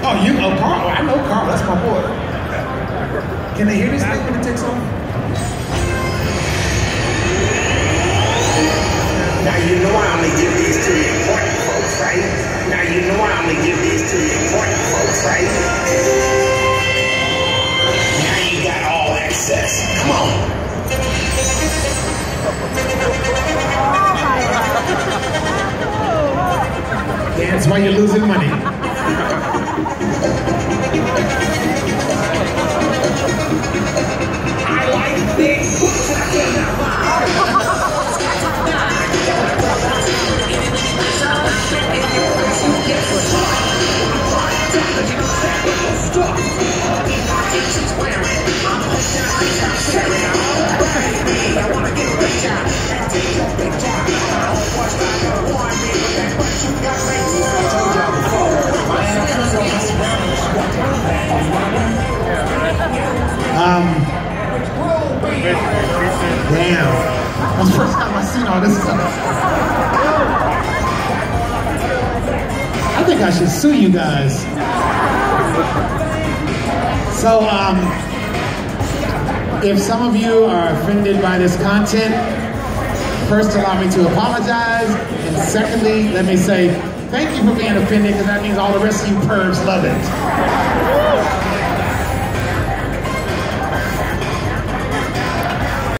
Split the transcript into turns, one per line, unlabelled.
Oh, you know Carl. I know Carl. That's my boy. Can they hear this thing when it takes off?
Now you know I only give these to the important folks, right? Now you know I only give these to the important folks, right? Now you got all access. Come on.
Dance while you're losing money.
I like this.
Damn. That's the first time I've seen all this stuff. I think I should sue you guys. So, if some of you are offended by this content, first allow me to apologize, and secondly, let me say thank you for being offended, because that means all the rest of you pervs love it.